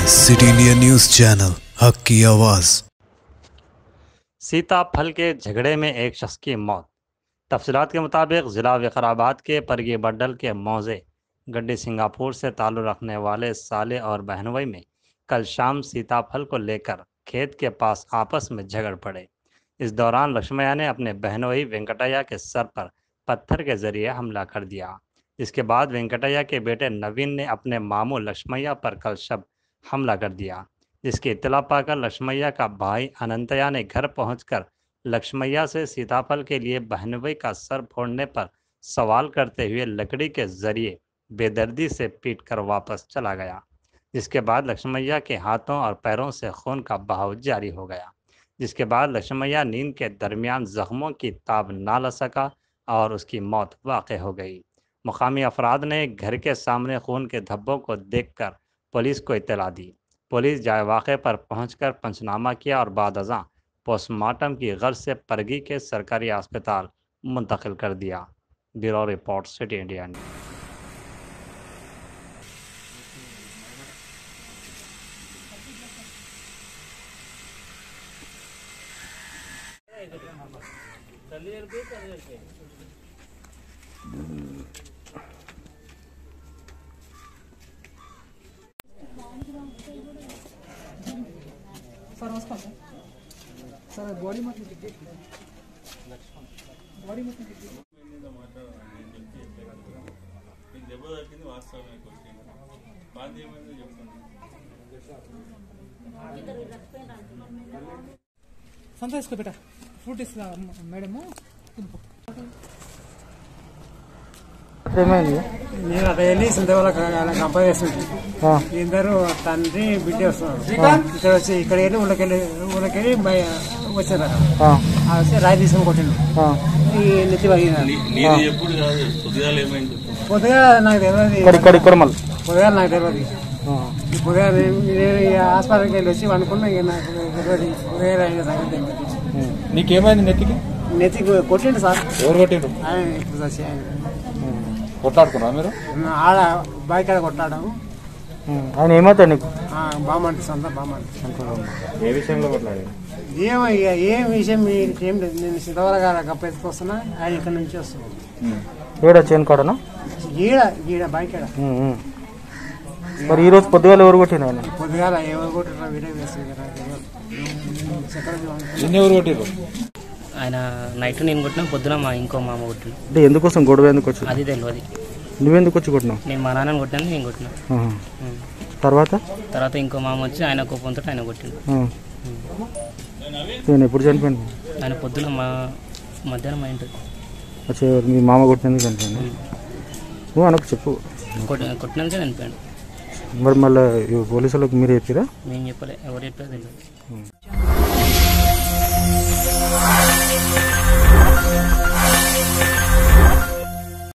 City India news channel, हक की आवाज़। सीताफल के झगड़े में एक शख्स की मौत। तफसीलात के मुताबिक ज़िला विकाराबाद के परगी बड्डल के मौजे गड्डी सिंगापुर से ताल्लुक़ रखने वाले साले और बहनोई में कल शाम सीताफल को लेकर खेत के पास आपस में झगड़ पड़े। इस दौरान लक्ष्मैया ने अपने बहनोई वेंकटैया के सर पर पत्थर के जरिए हमला कर दिया। इसके बाद वेंकटैया के बेटे नवीन ने अपने मामू लक्ष्मैया पर कल शब हमला कर दिया, जिसकी इत्तला पाकर लक्ष्मैया का भाई अनंतया ने घर पहुंचकर लक्ष्मैया से सीताफल के लिए बहनोई का सर फोड़ने पर सवाल करते हुए लकड़ी के जरिए बेदर्दी से पीटकर वापस चला गया, जिसके बाद लक्ष्मैया के हाथों और पैरों से खून का बहाव जारी हो गया। जिसके बाद लक्ष्मैया नींद के दरमियान जख्मों की ताब ना ला सका और उसकी मौत वाक़ हो गई। मुकामी अफराद ने घर के सामने खून के धब्बों को देखकर पुलिस को इत्तला दी। पुलिस जाए वाक़े पर पहुंचकर पंचनामा किया और बाद अज़ां पोस्टमार्टम की गर्ज से परगी के सरकारी अस्पताल मुंतकिल कर दिया। Bureau report, city India news. Sir body मत बॉडी मत దెబ్బ తాకింది వాస్తవమే కొట్టింది బాధ ఏమైందో చెప్పండి సంతోష్ బేటా ఫ్రూట్ ఇస్తా మేడము నేను అక్కడ వెళ్ళి సందేవాళ్ళ కంపెనీ వేస్తుంటే ఇద్దరు తండ్రి బిడ్డ వస్తున్నారు. ఇక్కడ వచ్చి ఇక్కడ వెళ్ళి ఊళ్ళకెళ్ళి వచ్చారు. వస్తే రాయి తీసుకొని కొట్టిండు. ఈ నెత్తి పగిలింది. పొద్దుగా నాకు తెలియదు. పొద్దుగా నాకు తెలియదు. పొద్దుగా హాస్పిటల్కి వెళ్ళి వచ్చి అనుకున్నా. ఇక నాకు తెలియదు. పొద్దుగా సంగతి తెలియదు. నీకేమైంది నెత్తికి? నెత్తికి కొట్టిండు సార్. ఎవరు కొట్టిండు? ఆయన ఇప్పుడు వచ్చి కొట్లాడుకున్నా మీరు? ఆడ బైక్ ఆడ కొట్లాడాము. ఆయన ఏమవుతాడు నీకు? బామంటే సొంత బామంటే. ఏ విషయంలో కొట్లాడారు? ఏం విషయం ఏం లేదు. నేను సిద్ధవర గారు గప్పెత్తుకొస్తున్నా. ఆయన ఇక్కడ నుంచి వస్తున్నాను. ఏడా చేను కాడనా? ఈడ బైక్ ఆడ. మరి ఈ రోజు పొద్దుగాల ఎవరు కొట్టిన? ఆయన పొద్దుగాల ఎవరు కొట్టినా వీడియో వేస్తుంది కదా. ఎవరు కొట్టిరు? ఆయన నైట్ నేను కొట్టినా, పొద్దున మా ఇంకో మామ కొట్టిన. అంటే ఎందుకోసం గొడవ ఎందుకు వచ్చి? అది తెలియదు. నువ్వెందుకు వచ్చి కొట్టినావు? నేను మా నాన్నని కొట్టాను, నేను కొట్టిన. తర్వాత ఇంకో మామ వచ్చి ఆయన కోపంతో ఆయన కొట్టిండు. నేను ఎప్పుడు చనిపోయింది? ఆయన పొద్దున మధ్యాహ్నం అయింది. వచ్చే మీ మామ కొట్టినందుకు చనిపోయింది. నువ్వు అనకు చెప్పు. కొట్టినందుకే చనిపోయాడు. మరి మళ్ళీ పోలీసులకు మీరు చెప్పారా? మేము చెప్పలే, ఎవరు చెప్పారో తెలియదు.